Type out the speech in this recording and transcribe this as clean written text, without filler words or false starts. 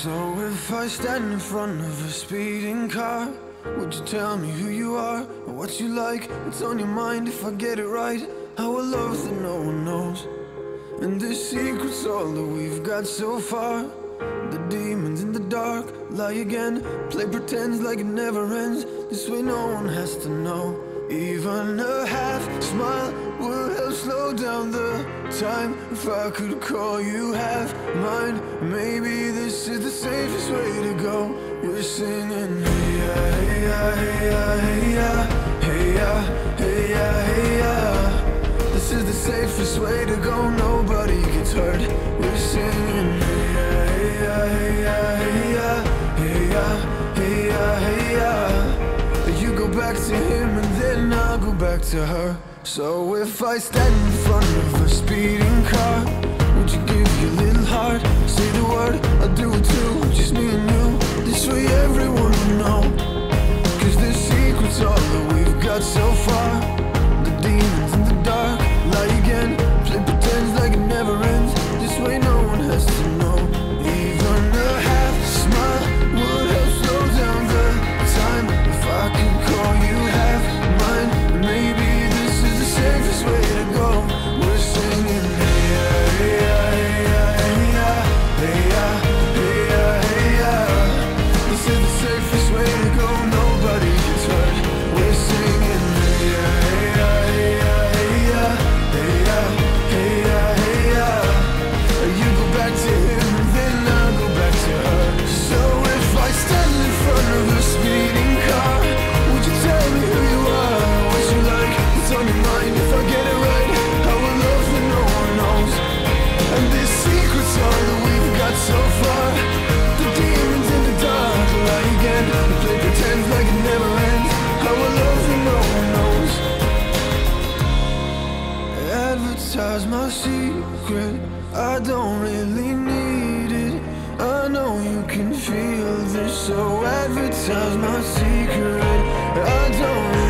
So if I stand in front of a speeding car, would you tell me who you are, or what you like, what's on your mind? If I get it right, how a love that no one knows. And the secret's all that we've got so far. The demons in the dark lie again, play pretends like it never ends. This way no one has to know. Even a half smile would help slow down the time. If I could call you half mine, maybe this is the safest way to go. We're singing hey ya, hey ya, hey ya, hey ya, hey ya, hey ya, hey ya. This is the safest way to go, nobody gets hurt. We're singing hey ya, hey ya, hey ya, hey ya, hey ya, hey ya, hey ya. You go back to him and then I'll go back to her. So if I stand in front of a speeding car, would you give your little heart, say the word, I'll do it too, just me and you. This way everyone will know, 'cause the secret's all that we've got so far. The demons in the dark lie again, play pretends like it never ends. This way no one has to know. Even a half smile would help slow down the time. If I could call you half mine, maybe this is the safest way to go. We're singing hey ya, hey ya, hey ya, hey ya, hey ya, hey ya, hey ya. This is the safest way to go, nobody gets hurt. We're singing hey ya, hey ya, hey ya, hey ya, hey ya, hey ya, hey ya. You go back to him and then I'll go back to her. So if I stand in front of a speeding car, would you tell me who you are, what you like, what's on your mind? If I get it right, how a love that no one knows. And this secret's all that we've got so far. The demons in the dark lie again, they play pretend like it never ends. How a love that no one knows. Advertise my secret, I don't really need it. I know you can feel this, so advertise my secret. I don't